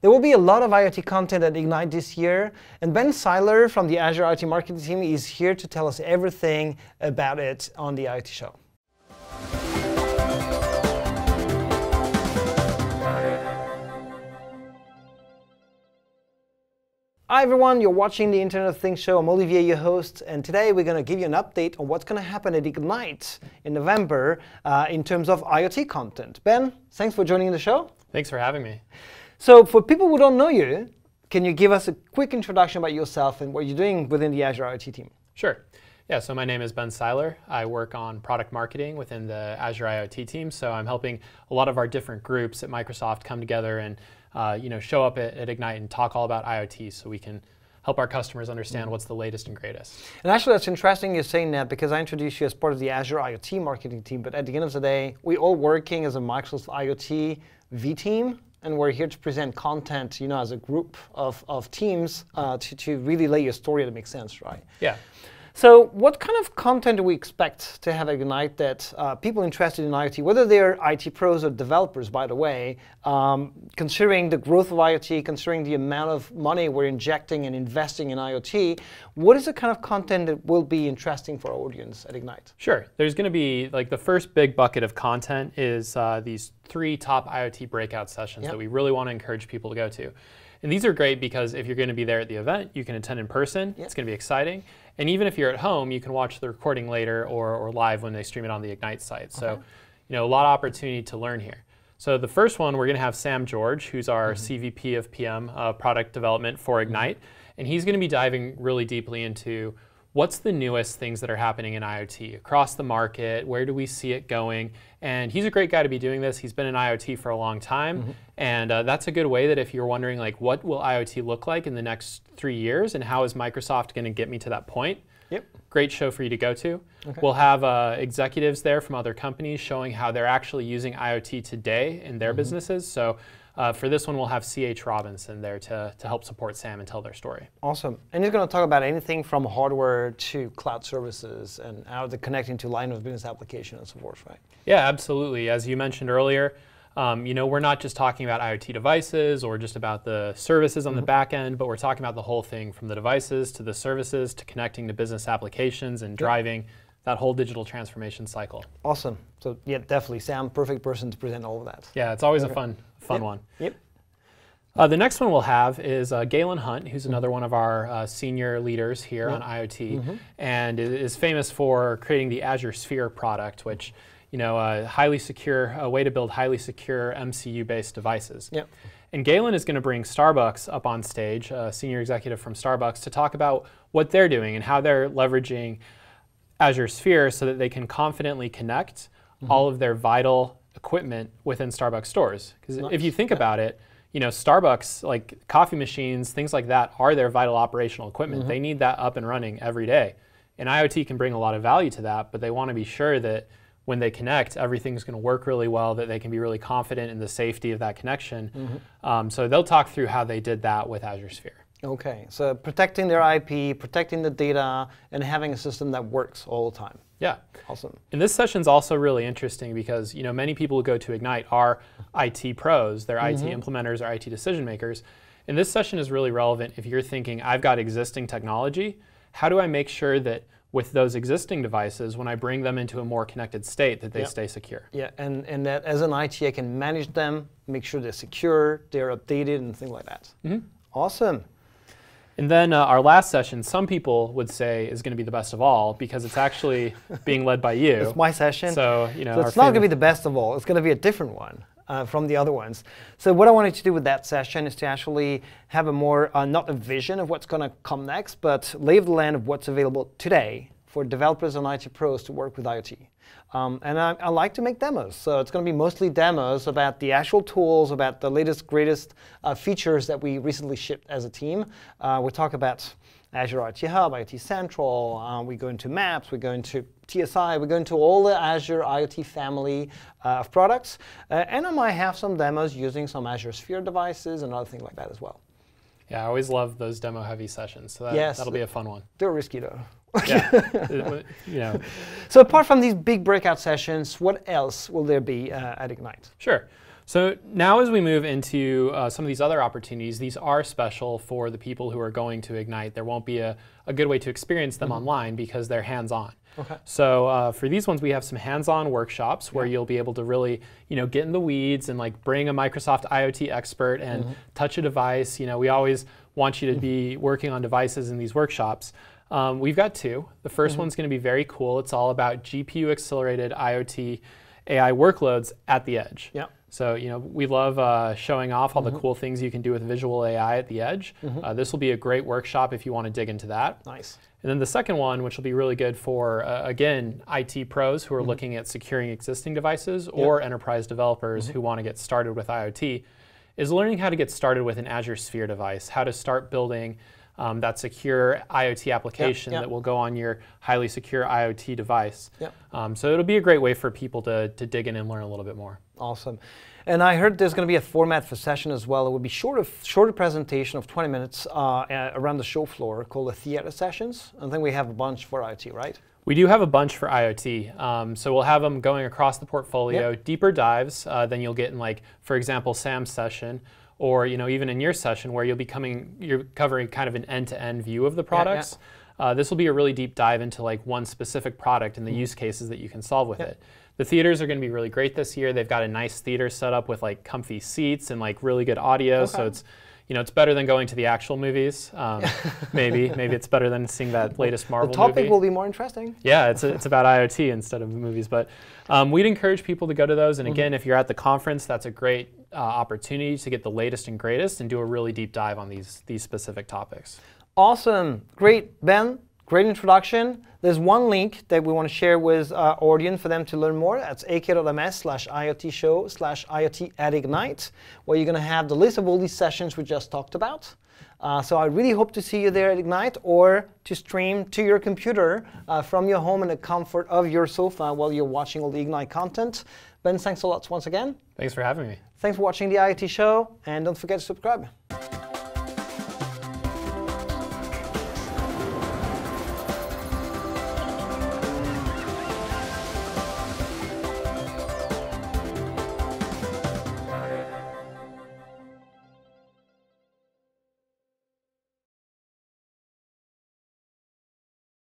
There will be a lot of IoT content at Ignite this year, and Ben Seiler from the Azure IoT marketing team is here to tell us everything about it on the IoT show. Hi everyone, you're watching the Internet of Things show. I'm Olivier, your host, and today we're going to give you an update on what's going to happen at Ignite in November in terms of IoT content. Ben, thanks for joining the show. Thanks for having me. So for people who don't know you, can you give us a quick introduction about yourself and what you're doing within the Azure IoT team? Sure. Yeah, so my name is Ben Seiler. I work on product marketing within the Azure IoT team, so I'm helping a lot of our different groups at Microsoft come together and show up at Ignite and talk all about IoT so we can help our customers understand what's the latest and greatest. And actually that's interesting you're saying that, because I introduced you as part of the Azure IoT marketing team, but at the end of the day, we're all working as a Microsoft IoT V team, and we're here to present content, as a group of teams to really lay your story that makes sense, right? Yeah. So what kind of content do we expect to have at Ignite that people interested in IoT, whether they're IT pros or developers, by the way, considering the growth of IoT, considering the amount of money we're injecting and investing in IoT, what is the kind of content that will be interesting for our audience at Ignite? Sure. There's going to be, the first big bucket of content is these 3 top IoT breakout sessions that we really want to encourage people to go to. And these are great because if you're going to be there at the event, you can attend in person. It's going to be exciting. And even if you're at home, you can watch the recording later or live when they stream it on the Ignite site. So, a lot of opportunity to learn here. So the first one, we're going to have Sam George, who's our CVP of PM product development for Ignite. And he's going to be diving really deeply into what's the newest things that are happening in IoT across the market, where do we see it going? And he's a great guy to be doing this. He's been in IoT for a long time. And that's a good way that if you're wondering, what will IoT look like in the next 3 years, and how is Microsoft going to get me to that point? Great show for you to go to. We'll have executives there from other companies showing how they're actually using IoT today in their businesses. So for this one, we'll have C.H. Robinson there to help support Sam and tell their story. Awesome. And he's going to talk about anything from hardware to cloud services and how they're connecting to line of business application and so forth, right? Yeah, absolutely. As you mentioned earlier, we're not just talking about IoT devices or just about the services on the back end, but we're talking about the whole thing, from the devices to the services to connecting to business applications and driving that whole digital transformation cycle. Awesome. So yeah, definitely Sam, perfect person to present all of that. Yeah, it's always a fun one. The next one we'll have is Galen Hunt, who's another one of our senior leaders here on IoT, and is famous for creating the Azure Sphere product, which highly secure, a way to build highly secure MCU-based devices. And Galen is going to bring Starbucks up on stage, a senior executive from Starbucks, to talk about what they're doing and how they're leveraging Azure Sphere so that they can confidently connect all of their vital equipment within Starbucks stores. Because if you think about it, Starbucks, like coffee machines, things like that, are their vital operational equipment. They need that up and running every day. And IoT can bring a lot of value to that, but they want to be sure that when they connect, everything's going to work really well, that they can be really confident in the safety of that connection. So they'll talk through how they did that with Azure Sphere. Okay, so protecting their IP, protecting the data, and having a system that works all the time. Yeah. Awesome. And this session's also really interesting because many people who go to Ignite are IT pros, they're IT implementers or IT decision makers. And this session is really relevant if you're thinking, I've got existing technology, how do I make sure that with those existing devices, when I bring them into a more connected state, that they stay secure? Yeah, and that as an IT, I can manage them, make sure they're secure, they're updated, and things like that. Awesome. And then our last session, some people would say is going to be the best of all because it's actually being led by you. It's my session. So, so it's not going to be the best of all. It's going to be a different one from the other ones. So what I wanted to do with that session is to actually have a more, not a vision of what's going to come next, but lay of the land of what's available today for developers and IT pros to work with IoT. And I like to make demos. So it's going to be mostly demos about the actual tools, about the latest, greatest features that we recently shipped as a team. We'll talk about Azure IoT Hub, IoT Central. We go into Maps. We go into TSI. We go into all the Azure IoT family of products. And I might have some demos using some Azure Sphere devices and other things like that as well. Yeah, I always love those demo-heavy sessions. So that'll be a fun one. They're risky, though. Yeah. So apart from these big breakout sessions, what else will there be at Ignite? Sure. So now as we move into some of these other opportunities, these are special for the people who are going to Ignite. There won't be a good way to experience them online because they're hands-on. Okay. So for these ones, we have some hands-on workshops where you'll be able to really, get in the weeds and like bring a Microsoft IoT expert and touch a device. We always want you to be working on devices in these workshops. We've got two. The first one's going to be very cool. It's all about GPU-accelerated IoT AI workloads at the edge. Yeah. So, we love showing off all the cool things you can do with visual AI at the edge. This will be a great workshop if you want to dig into that. Nice. And then the second one, which will be really good for, again, IT pros who are looking at securing existing devices or enterprise developers who want to get started with IoT, is learning how to get started with an Azure Sphere device, how to start building that secure IoT application that will go on your highly secure IoT device. So it'll be a great way for people to dig in and learn a little bit more. Awesome. And I heard there's going to be a format for session as well. It would be shorter presentation of 20 minutes around the show floor called the theater sessions. I think we have a bunch for IoT, right? We do have a bunch for IoT. So we'll have them going across the portfolio, deeper dives than you'll get in, like, for example, Sam's session, or even in your session where you're covering kind of an end-to-end view of the products. This will be a really deep dive into like one specific product and the use cases that you can solve with it. The theaters are going to be really great this year. They've got a nice theater set up with like comfy seats and like really good audio. So it's it's better than going to the actual movies. Maybe it's better than seeing that latest Marvel movie. The topic will be more interesting. Yeah, it's about IoT instead of movies. But we'd encourage people to go to those. And again, if you're at the conference, that's a great opportunity to get the latest and greatest and do a really deep dive on these specific topics. Awesome. Great, Ben. Great introduction. There's one link that we want to share with our audience for them to learn more. That's ak.ms/IoT-show/IoT@Ignite, where you're going to have the list of all these sessions we just talked about. So I really hope to see you there at Ignite, or to stream to your computer from your home in the comfort of your sofa while you're watching all the Ignite content. Ben, thanks a lot once again. Thanks for having me. Thanks for watching the IoT Show, and don't forget to subscribe.